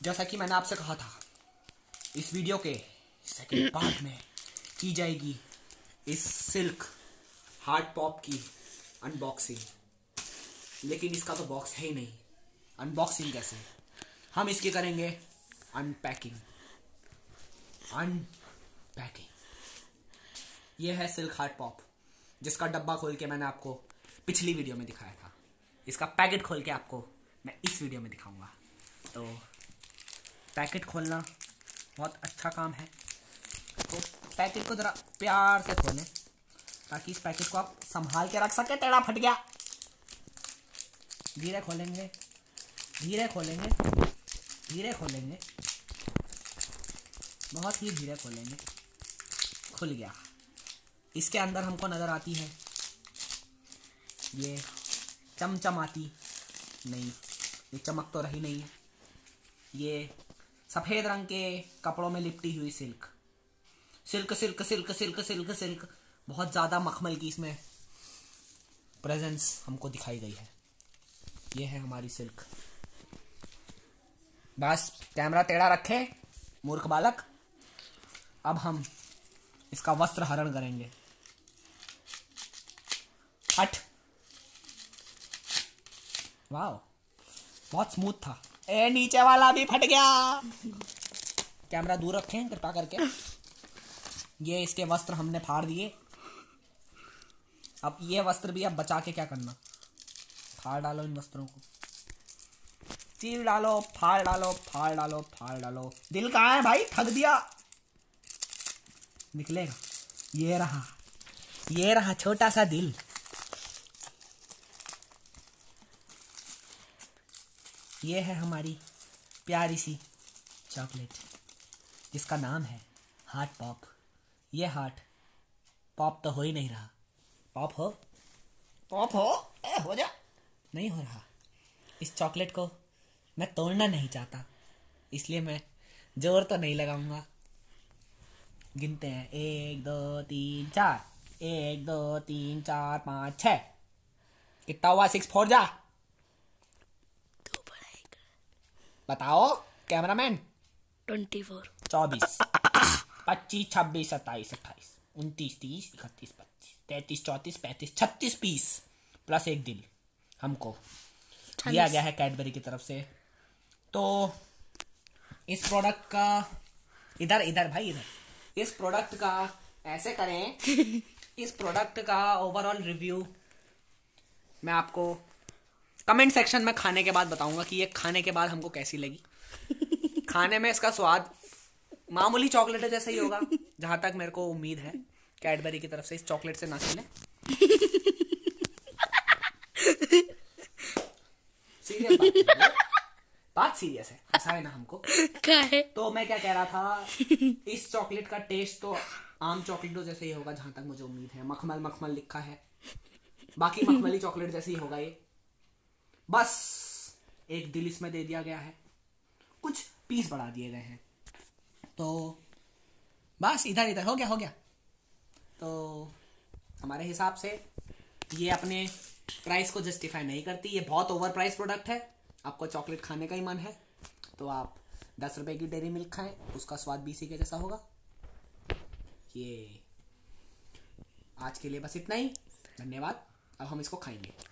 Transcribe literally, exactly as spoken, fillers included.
जैसा कि मैंने आपसे कहा था, इस वीडियो के सेकंड पार्ट में की जाएगी इस सिल्क हार्ड पॉप की अनबॉक्सिंग। लेकिन इसका तो बॉक्स है ही नहीं, अनबॉक्सिंग कैसे? हम इसकी करेंगे अनपैकिंग। अनपैकिंग ये है सिल्क हार्ड पॉप, जिसका डब्बा खोल के मैंने आपको पिछली वीडियो में दिखाया था। इसका पैकेट खोल के आपको मैं इस वीडियो में दिखाऊंगा। तो पैकेट खोलना बहुत अच्छा काम है, तो पैकेट को जरा प्यार से खोलें ताकि इस पैकेट को आप संभाल के रख सके। टेढ़ा फट गया। धीरे खोलेंगे, धीरे खोलेंगे, धीरे खोलेंगे, बहुत ही धीरे खोलेंगे। खुल गया। इसके अंदर हमको नजर आती है ये चमचमाती नहीं, ये चमक तो रही नहीं है, ये सफेद रंग के कपड़ों में लिपटी हुई silk silk silk silk silk silk silk बहुत ज्यादा मखमल की इसमें प्रेजेंस हमको दिखाई गई है। ये है हमारी सिल्क। बस कैमरा टेढ़ा रखे मूर्ख बालक। अब हम इसका वस्त्र हरण करेंगे। हट। वाह, बहुत स्मूथ था। ए नीचे वाला भी फट गया। कैमरा दूर रखें कृपा करके। ये इसके वस्त्र हमने फाड़ दिए। अब ये वस्त्र भी अब बचा के क्या करना, फाड़ डालो इन वस्त्रों को, चीर डालो, फाड़ डालो, फाड़ डालो, फाड़ डालो। दिल कहाँ है भाई? ठग दिया। निकलेगा। ये रहा, ये रहा छोटा सा दिल। ये है हमारी प्यारी सी चॉकलेट, जिसका नाम है हार्ट पॉप। ये हार्ट पॉप तो हो ही नहीं रहा। पॉप हो, पॉप हो, ए, हो जा। नहीं हो रहा। इस चॉकलेट को मैं तोड़ना नहीं चाहता, इसलिए मैं जोर तो नहीं लगाऊंगा। गिनते हैं, एक दो तीन चार, एक दो तीन चार पाँच छः। कितना हुआ? सिक्स फोर जा। बताओ कैमरामैन। ट्वेंटी फोर, चौबीस, पच्चीस, छब्बीस, सत्ताईस, अट्ठाईस, उनतीस, तीस, इकतीस, बत्तीस, तैतीस, चौंतीस, पैंतीस, छत्तीस पीस प्लस एक दिल हमको दिया गया है कैडबरी की तरफ से। तो इस प्रोडक्ट का इधर इधर भाई इधर इस प्रोडक्ट का ऐसे करें इस प्रोडक्ट का ओवरऑल रिव्यू मैं आपको कमेंट सेक्शन में खाने के बाद बताऊंगा कि ये खाने के बाद हमको कैसी लगी। खाने में इसका स्वाद मामूली चॉकलेट जैसा ही होगा, जहां तक मेरे को उम्मीद है कैडबरी की तरफ से। इस चॉकलेट से ना खेलें। सीरियस बात, बात सीरियस है, ऐसा है ना हमको। क्या है? तो मैं क्या कह रहा था, इस चॉकलेट का टेस्ट तो आम चॉकलेटों जैसे ही होगा, जहां तक मुझे उम्मीद है। मखमल मखमल लिखा है, बाकी मखमली चॉकलेट जैसे ही होगा ये। बस एक दिल इसमें दे दिया गया है, कुछ पीस बढ़ा दिए गए हैं। तो बस इधर इधर हो गया हो गया तो हमारे हिसाब से ये अपने प्राइस को जस्टिफाई नहीं करती। ये बहुत ओवर प्राइस प्रोडक्ट है। आपको चॉकलेट खाने का ही मन है तो आप दस रुपए की डेयरी मिल्क खाएं, उसका स्वाद बीसी के जैसा होगा। ये आज के लिए बस इतना ही। धन्यवाद। अब हम इसको खाएंगे।